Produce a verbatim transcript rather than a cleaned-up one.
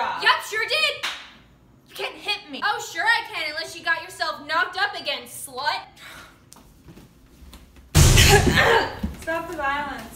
job. Yep, sure did. You can't hit me. Oh, sure I can, unless you got yourself knocked up again, slut. Stop the violence.